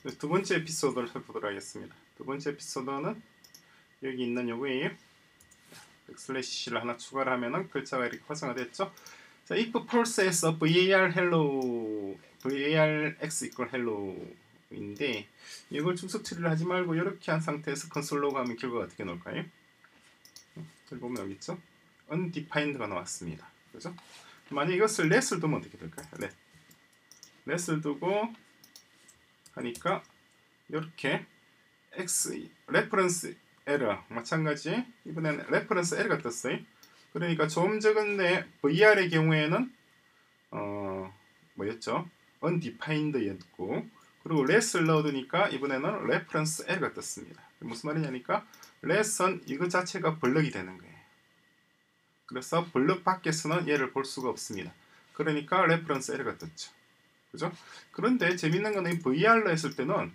두 번째 에피소드를 살펴보도록 하겠습니다. 두 번째 에피소드는 여기 있는 요거예요. 백슬래시를 하나 추가를 하면은 글자가 이렇게 활성화됐죠. 자, if false에서 var hello, var x equal hello인데 이걸 중속 처리를 하지 말고 이렇게 한 상태에서 컨솔 로그 하면 결과가 어떻게 나올까요? 여기 보면 여기 있죠. undefined가 나왔습니다. 그죠? 만약 이것을 let을 두면 어떻게 될까요? let을 두고 하니까 이렇게 x reference error 마찬가지 이번에는 reference error가 떴어요. 그러니까 좀 전에 VR의 경우에는 뭐였죠? undefined였고 그리고 let을 넣어두니까 이번에는 reference error가 떴습니다. 무슨 말이냐니까 let은 이거 자체가 블럭이 되는 거예요. 그래서 블럭 밖에서는 얘를 볼 수가 없습니다. 그러니까 reference error가 떴죠. 그죠? 그런데 재밌는 거는 VR로 했을 때는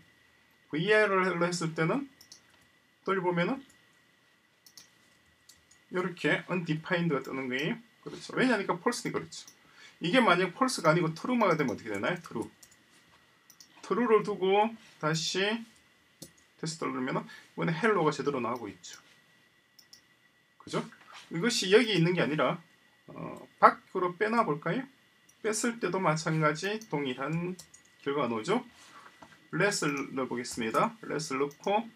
또 보면은 이렇게 undefined가 뜨는 거예요. 그렇죠. 왜냐니까 false니까 그렇죠. 이게 만약 false가 아니고 true가 되면 어떻게 되나요? true를 두고 다시 테스트를 누르면은 이번에 hello가 제대로 나오고 있죠. 그죠? 이것이 여기 있는 게 아니라 밖으로 빼놔 볼까요? 뺐을 때도 마찬가지 동일한 결과가 나오죠. let을 넣어보겠습니다. let을 넣고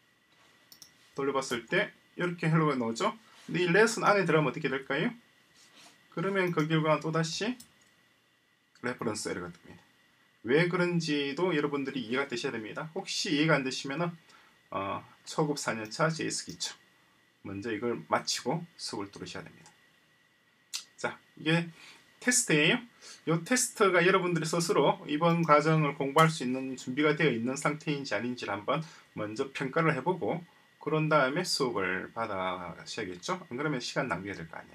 돌려봤을 때 이렇게 hello가 나오죠. 근데 이 let은 안에 들어가면 어떻게 될까요? 그러면 그 결과가 또다시 reference error가 됩니다. 왜 그런지도 여러분들이 이해가 되셔야 됩니다. 혹시 이해가 안 되시면은 초급 4년차 JS 기초 먼저 이걸 마치고 수업을 들으셔야 됩니다. 자, 이게 테스트예요. 이 테스트가 여러분들이 스스로 이번 과정을 공부할 수 있는 준비가 되어 있는 상태인지 아닌지를 한번 먼저 평가를 해보고 그런 다음에 수업을 받아셔야겠죠. 안 그러면 시간 낭비가 될 거 아니에요.